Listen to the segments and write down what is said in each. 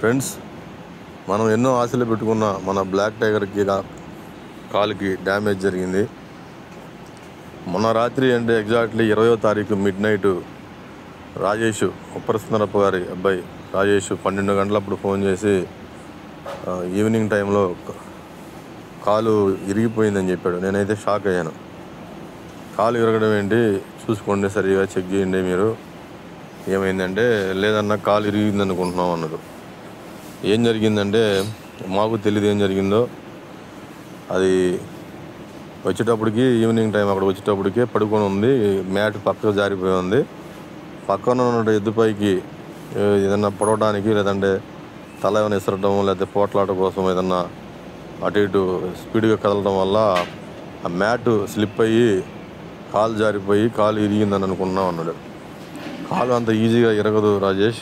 Friends, మనం ఎన్నో ఆశలు పెట్టుకున్న మన బ్లాక్ టైగర్కి కాలుకి డ్యామేజ్ జరిగింది. మొన్న రాత్రి అంటే ఎగ్జాక్ట్లీ 20వ తారీఖు మిడ్ నైట్ రాజేష్, ఉప్పరసుందరప్ప గారి అబ్బాయి రాజేష్ 12 గంటలప్పుడు ఫోన్ చేసి ఈవినింగ్ టైంలో కాలు ఇరిగిపోయిందని చెప్పాడు. నేనైతే షాక్ అయ్యాను. కాలు ఇరగడం ఏంటి, చూసుకోండి, సరిగా చెక్ చేయండి మీరు, ఏమైందంటే లేదన్నా కాలు ఇరిగింది అనుకుంటున్నాం అన్నాడు. ఏం జరిగిందంటే మాకు తెలియదు ఏం జరిగిందో. అది వచ్చేటప్పటికి ఈవినింగ్ టైం అక్కడ వచ్చేటప్పటికే పడుకొని ఉంది, మ్యాట్ పక్కకు జారిపోయి ఉంది. పక్కన ఉన్న ఎద్దుపైకి ఏదన్నా పడవడానికి, లేదంటే తల ఏమైనా ఇసరడం, లేకపోతే పోట్లాట కోసం ఏదన్నా అటు ఇటు స్పీడ్గా కదలడం వల్ల ఆ మ్యాట్ స్లిప్ అయ్యి కాలు జారిపోయి కాలు ఇరిగిందని అనుకున్నాం అన్నాడు. కాలు అంత ఈజీగా ఇరగదు రాజేష్,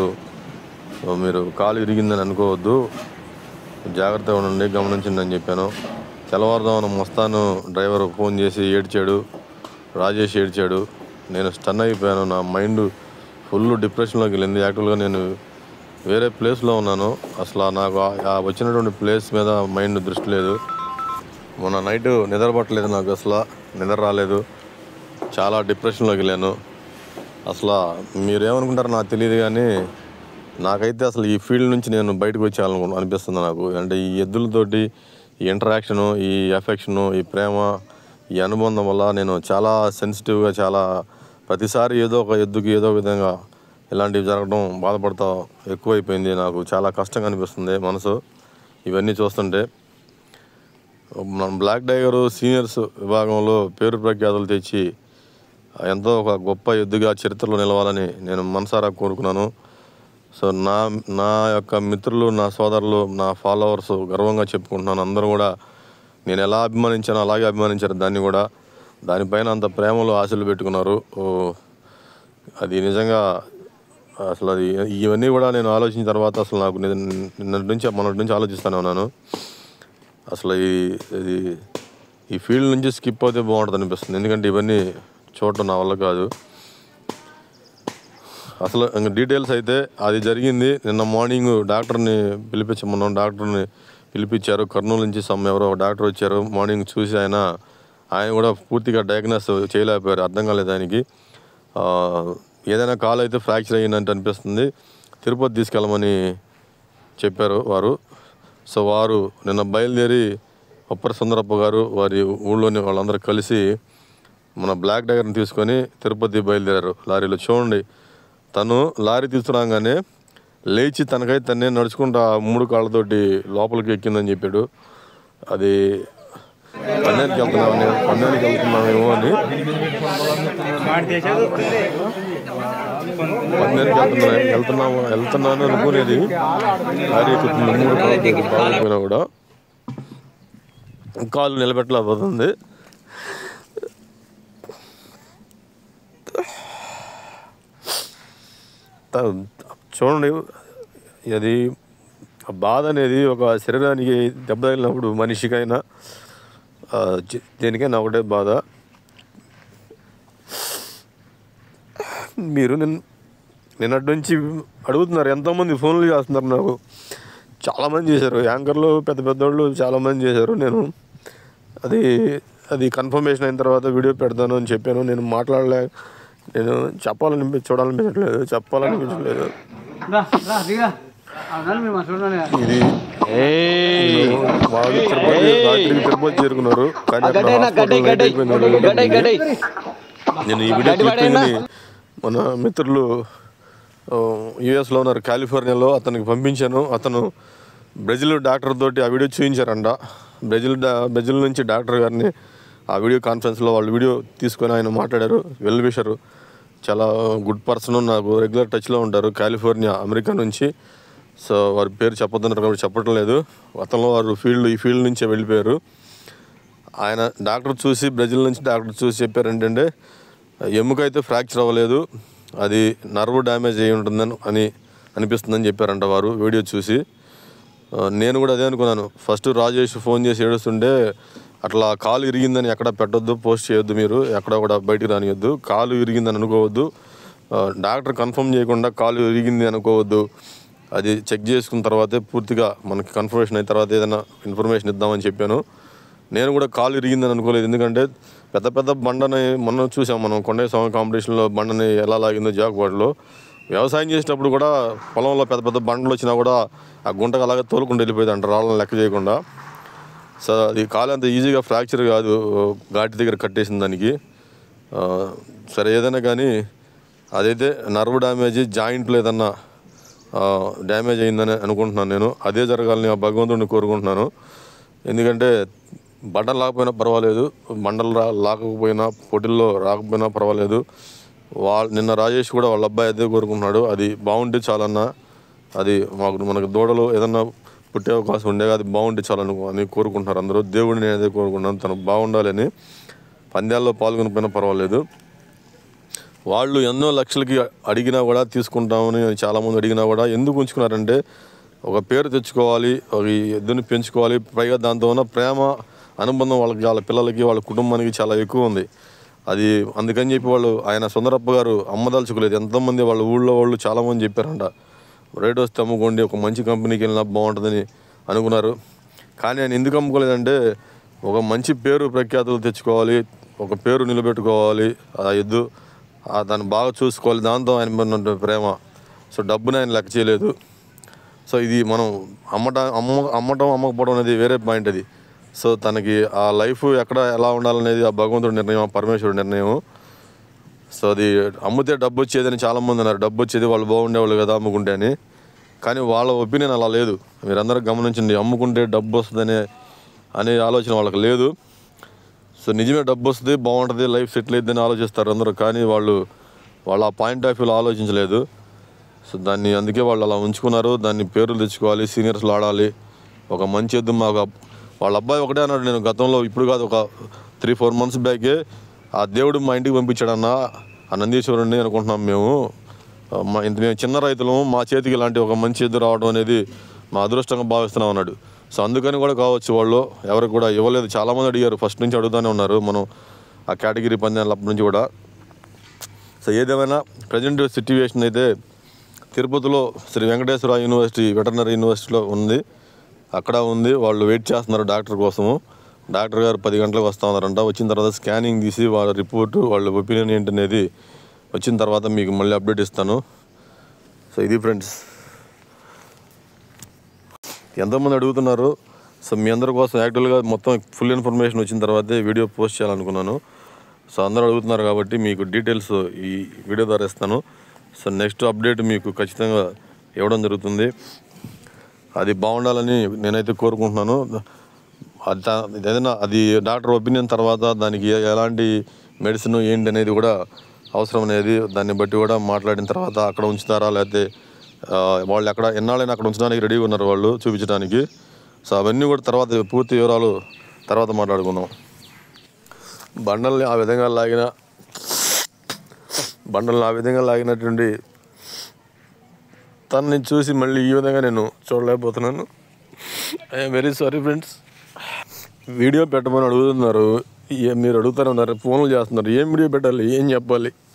మీరు కాలు ఇరిగిందని అనుకోవద్దు, జాగ్రత్తగా ఉండండి, గమనించండి అని చెప్పాను. తెల్లవారుదామన మస్తాను డ్రైవర్ ఫోన్ చేసి ఏడ్చాడు, రాజేష్ ఏడ్చాడు. నేను స్టన్ అయిపోయాను. నా మైండ్ ఫుల్ డిప్రెషన్లోకి వెళ్ళింది. యాక్చువల్గా నేను వేరే ప్లేస్లో ఉన్నాను. అసలు నాకు ఆ వచ్చినటువంటి ప్లేస్ మీద మైండ్ దృష్టి లేదు. మొన్న నైట్ నిద్ర పట్టలేదు, నాకు అసలు నిద్ర రాలేదు, చాలా డిప్రెషన్లోకి వెళ్ళాను. అసలు మీరేమనుకుంటారో నాకు తెలియదు, కానీ నాకైతే అసలు ఈ ఫీల్డ్ నుంచి నేను బయటకు వచ్చేయాలను అనిపిస్తుంది నాకు. అంటే ఈ ఎద్దులతోటి ఈ ఇంటరాక్షను, ఈ ఎఫెక్షను, ఈ ప్రేమ, ఈ అనుబంధం వల్ల నేను చాలా సెన్సిటివ్గా, చాలా ప్రతిసారి ఏదో ఒక ఎద్దుకి ఏదో విధంగా ఇలాంటివి జరగడం బాధపడతా ఎక్కువైపోయింది. నాకు చాలా కష్టంగా అనిపిస్తుంది మనసు ఇవన్నీ చూస్తుంటే. మన బ్లాక్ టైగర్ సీనియర్స్ విభాగంలో పేరు ప్రఖ్యాతులు తెచ్చి ఎంతో ఒక గొప్ప ఎద్దుగా చరిత్రలో నిలవాలని నేను మనసారా కోరుకున్నాను. సో నా యొక్క మిత్రులు, నా సోదరులు, నా ఫాలోవర్స్ గర్వంగా చెప్పుకుంటున్నాను. అందరూ కూడా నేను ఎలా అభిమానించానో అలాగే అభిమానించారు దాన్ని కూడా. దానిపైన అంత ప్రేమలో ఆశలు పెట్టుకున్నారు. అది నిజంగా అసలు అది ఇవన్నీ కూడా నేను ఆలోచించిన తర్వాత అసలు నాకు మొన్నటి నుంచి ఆలోచిస్తూనే ఉన్నాను. అసలు ఇది ఈ ఫీల్డ్ నుంచి స్కిప్ అయితే బాగుంటుంది అనిపిస్తుంది. ఎందుకంటే ఇవన్నీ చూడటం నా వల్ల కాదు. అసలు ఇంకా డీటెయిల్స్ అయితే అది జరిగింది నిన్న మార్నింగ్. డాక్టర్ని పిలిపించారు కర్నూలు నుంచి. ఎవరో డాక్టర్ వచ్చారు మార్నింగ్. చూసి ఆయన కూడా పూర్తిగా డయాగ్నోస్ చేయలేకపోయారు, అర్థం కాలేదు ఆయనకి. ఏదైనా కాలు అయితే ఫ్రాక్చర్ అయ్యిందంటే అనిపిస్తుంది, తిరుపతి తీసుకెళ్ళమని చెప్పారు వారు. సో వారు నిన్న బయలుదేరి ఉప్పరసుందరప్ప గారు వారి ఊళ్ళోని వాళ్ళందరూ కలిసి మన బ్లాక్ టైగర్ని తీసుకొని తిరుపతి బయలుదేరారు లారీలో. చూడండి, తను లారీ తీసుకురాగానే లేచి తనకైతే తన్నే నడుచుకుంటూ 3 కాళ్ళతోటి లోపలికి ఎక్కిందని చెప్పాడు. అది పన్నెండుకి వెళ్తున్నామేమో అని, వెళ్తున్నాను అనుకునేది. లారీ ఎక్కుతుంది, 3 కాళ్ళతో పోయినా కూడా కాళ్ళు నిలబెట్టలేకపోతుంది. చూడండి, అది బాధ అనేది ఒక శరీరానికి దెబ్బ తగిలినప్పుడు మనిషికైనా దేనికైనా ఒకటే బాధ. మీరు నిన్నటి నుంచి అడుగుతున్నారు, ఎంతోమంది ఫోన్లు చేస్తున్నారు నాకు. చాలామంది చేశారు, యాంకర్లు పెద్దోళ్ళు చాలామంది చేశారు. నేను అది కన్ఫర్మేషన్ అయిన తర్వాత వీడియో పెడతాను అని చెప్పాను. నేను చూడాలనిపించట్లేదు, చెప్పాలనిపించట్లేదు. ఇది వాళ్ళు తిరుపతి చేరుకున్నారు, కానీ నేను ఈ వీడియో క్లిప్పింగ్ని మన మిత్రులు యుఎస్లో ఉన్నారు, కాలిఫోర్నియాలో, అతనికి పంపించాను. అతను బ్రెజిల్ డాక్టర్ తోటి ఆ వీడియో చూపించారంట. బ్రెజిల్ నుంచి డాక్టర్ గారిని ఆ వీడియో కాన్ఫరెన్స్లో వాళ్ళు వీడియో తీసుకొని ఆయన మాట్లాడారు. వెల్ విషరు, చాలా గుడ్ పర్సన్, నాకు రెగ్యులర్ టచ్లో ఉంటారు, కాలిఫోర్నియా, అమెరికా నుంచి. సో వారి పేరు చెప్పొద్దన్నారు కాబట్టి చెప్పడం లేదు. వారు ఈ ఫీల్డ్ నుంచే వెళ్ళిపోయారు. ఆయన బ్రెజిల్ నుంచి డాక్టర్ చూసి చెప్పారు ఏంటంటే, ఎముకైతే ఫ్రాక్చర్ అవ్వలేదు, అది నర్వ్ డ్యామేజ్ అయ్యి ఉంటుందని అనిపిస్తుందని చెప్పారంట వారు వీడియో చూసి. నేను కూడా అదే అనుకున్నాను. ఫస్ట్ రాజేష్ ఫోన్ చేసి ఏడుస్తుంటే, అట్లా కాలు ఇరిగిందని ఎక్కడ పెట్టొద్దు, పోస్ట్ చేయొద్దు, మీరు ఎక్కడ కూడా బయటికి రానియొద్దు, కాలు ఇరిగిందని అనుకోవద్దు, డాక్టర్ కన్ఫర్మ్ చేయకుండా కాలు ఇరిగింది అనుకోవద్దు అది చెక్ చేసుకున్న తర్వాతే పూర్తిగా మనకి కన్ఫర్మేషన్ అయిన తర్వాత ఏదైనా ఇన్ఫర్మేషన్ ఇద్దామని చెప్పాను. నేను కూడా కాలు ఇరిగిందని అనుకోలేదు, ఎందుకంటే పెద్ద పెద్ద బండని మొన్న చూసాం మనం కొండయ్య స్వామి కాంపిటీషన్లో బండని ఎలా లాగిందో జాగ్వాడలో. వ్యవసాయం చేసేటప్పుడు కూడా పొలంలో పెద్ద పెద్ద బండలు వచ్చినా కూడా ఆ గుంటకు అలాగే తోలుకుంటూ వెళ్ళిపోయింది అంట, రాళ్ళని లెక్క చేయకుండా. సో అది కాలు అంత ఈజీగా ఫ్రాక్చర్ కాదు, ఘాటి దగ్గర కట్టేసిన దానికి. సరే ఏదైనా కానీ అదైతే నర్వ్ డ్యామేజ్, జాయింట్లో ఏదన్నా డ్యామేజ్ అయిందని అనుకుంటున్నాను నేను. అదే జరగాలని ఆ భగవంతుడిని కోరుకుంటున్నాను. ఎందుకంటే బండలు రాకపోయినా పర్వాలేదు, బండలు రాకపోయినా పోటీల్లో రాకపోయినా పర్వాలేదు. నిన్న రాజేష్ కూడా వాళ్ళ అబ్బాయి అదే కోరుకుంటున్నాడు, అది బాగుంటే చాలన్నా, అది మనకు దూడలు ఏదన్నా పుట్టే అవకాశం ఉండేగా, అది బాగుంటే చాలని అని కోరుకుంటున్నారు అందరూ. దేవుడిని నేను అదే కోరుకుంటున్నాను, తను బాగుండాలని. పందాల్లో పాల్గొనిపోయినా పర్వాలేదు. వాళ్ళు ఎన్నో లక్షలకి అడిగినా కూడా తీసుకుంటామని చాలామంది అడిగినా కూడా ఎందుకు ఉంచుకున్నారంటే ఒక పేరు తెచ్చుకోవాలి, ఎద్దుని పెంచుకోవాలి, పైగా దాంతో ఉన్న ప్రేమ అనుబంధం వాళ్ళ పిల్లలకి వాళ్ళ కుటుంబానికి చాలా ఎక్కువ ఉంది. అది అందుకని చెప్పి ఆయన సుందరప్ప గారు అమ్మదలుచుకోలేదు. ఎంతోమంది వాళ్ళ ఊళ్ళో వాళ్ళు చాలామంది చెప్పారంట, రేట్ వస్తే అమ్ముకోండి, ఒక మంచి కంపెనీకి వెళ్ళినా బాగుంటుందని అనుకున్నారు. కానీ ఆయన ఎందుకు అమ్ముకోలేదంటే ఒక మంచి పేరు ప్రఖ్యాతులు తెచ్చుకోవాలి, ఒక పేరు నిలబెట్టుకోవాలి, ఆ ఎద్దు దాన్ని బాగా చూసుకోవాలి, దాంతో ఆయన ఉన్న ప్రేమ. సో డబ్బుని ఆయన లెక్క చేయలేదు. సో ఇది మనం అమ్మకపోవడం అనేది వేరే పాయింట్ అది. సో తనకి ఆ లైఫ్ ఎక్కడ ఎలా ఉండాలనేది ఆ భగవంతుడి నిర్ణయం, ఆ పరమేశ్వరుడి నిర్ణయం. సో అది అమ్మితే డబ్బు వచ్చేదని చాలామంది అన్నారు, డబ్బు వచ్చేది వాళ్ళు బాగుండేవాళ్ళు కదా అమ్ముకుంటే అని. కానీ వాళ్ళ ఒపీనియన్ అలా లేదు, మీరందరూ గమనించండి. అమ్ముకుంటే డబ్బు వస్తుందనే ఆలోచన వాళ్ళకి లేదు. సో నిజమే డబ్బు వస్తుంది, బాగుంటుంది, లైఫ్ సెటిల్ అయిద్దని ఆలోచిస్తారు అందరూ. కానీ వాళ్ళు ఆ పాయింట్ ఆఫ్ వ్యూలో ఆలోచించలేదు. సో దాన్ని అందుకే వాళ్ళు అలా ఉంచుకున్నారు. దాన్ని పేర్లు తెచ్చుకోవాలి, సీనియర్స్లో ఆడాలి, ఒక మంచి ఎద్దు. వాళ్ళ అబ్బాయి ఒకటే అన్నాడు, నేను గతంలో, ఇప్పుడు కాదు, ఒక 3-4 months బ్యాకే ఆ దేవుడు మా ఇంటికి పంపించాడన్న ఆ నందీశ్వరుడిని అనుకుంటున్నాం మేము. మేము చిన్న రైతులము, మా చేతికి ఇలాంటి ఒక మంచి ఎద్దు రావడం అనేది మా అదృష్టంగా భావిస్తున్నాం అన్నాడు. సో అందుకని కూడా కావచ్చు వాళ్ళు ఎవరికి కూడా ఇవ్వలేదు. చాలామంది అడిగారు, ఫస్ట్ నుంచి అడుగుతూనే ఉన్నారు మనం ఆ కేటగిరీ పందాల అప్పటి నుంచి కూడా. సో ఏదేమైనా ప్రజెంట్ సిట్యువేషన్ అయితే తిరుపతిలో శ్రీ వెంకటేశ్వర యూనివర్సిటీ, వెటర్నరీ యూనివర్సిటీలో ఉంది, అక్కడ ఉంది. వాళ్ళు వెయిట్ చేస్తున్నారు డాక్టర్ కోసము. డాక్టర్ గారు 10 గంటలకు వస్తూ ఉన్నారంట. వచ్చిన తర్వాత స్కానింగ్ తీసి వాళ్ళ రిపోర్టు, వాళ్ళ ఒపీనియన్ ఏంటనేది వచ్చిన తర్వాత మీకు మళ్ళీ అప్డేట్ ఇస్తాను. సో ఇది ఫ్రెండ్స్, ఎంతోమంది అడుగుతున్నారు. సో మీ అందరి కోసం యాక్చువల్గా మొత్తం ఫుల్ ఇన్ఫర్మేషన్ వచ్చిన తర్వాతే వీడియో పోస్ట్ చేయాలనుకున్నాను. సో అందరూ అడుగుతున్నారు కాబట్టి మీకు డీటెయిల్స్ ఈ వీడియో ద్వారా ఇస్తాను. సో నెక్స్ట్ అప్డేట్ మీకు ఖచ్చితంగా ఇవ్వడం జరుగుతుంది. అది బాగుండాలని నేనైతే కోరుకుంటున్నాను. ఏదైనా అది డాక్టర్ ఒపీనియన్ తర్వాత దానికి ఎలాంటి మెడిసిన్ ఏంటి అనేది కూడా అవసరం అనేది, దాన్ని బట్టి కూడా మాట్లాడిన తర్వాత అక్కడ ఉంచుతారా, లేకపోతే వాళ్ళు ఎక్కడ ఎన్నాళ్ళైనా అక్కడ ఉంచడానికి రెడీగా ఉన్నారు వాళ్ళు చూపించడానికి. సో అవన్నీ కూడా తర్వాత పూర్తి వివరాలు తర్వాత మాట్లాడుకుందాం. బండల్ని ఆ విధంగా లాగినటువంటి తనని చూసి మళ్ళీ ఈ విధంగా నేను చూడలేకపోతున్నాను. I'm very sorry friends. Video పెట్టమని అడుగుతున్నారు, మీరు అడుగుతూనే ఉన్నారు, ఫోన్లు చేస్తున్నారు, ఏం వీడియో పెట్టాలి, ఏం చెప్పాలి.